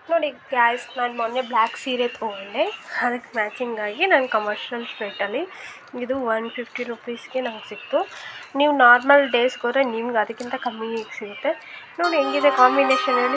ನೋಡಿ ಗ್ಯಾಸ್, ನಾನು ಮೊನ್ನೆ ಬ್ಲ್ಯಾಕ್ ಸೀರೆ ತೊಗೊಂಡೆ, ಅದಕ್ಕೆ ಮ್ಯಾಚಿಂಗಾಗಿ ನಾನು ಕಮರ್ಷಿಯಲ್ ಸ್ಟ್ರೀಟಲ್ಲಿ ಇದು 150 ರುಪೀಸ್ಗೆ ನಂಗೆ ಸಿಕ್ತು. ನೀವು ನಾರ್ಮಲ್ ಡೇಸ್ಗೆ ಹೋದರೆ ನಿಮ್ಗೆ ಅದಕ್ಕಿಂತ ಕಮ್ಮಿಗೆ ಸಿಗುತ್ತೆ. ನೋಡಿ ಹೆಂಗಿದೆ ಕಾಂಬಿನೇಷನ್ ಹೇಳಿ.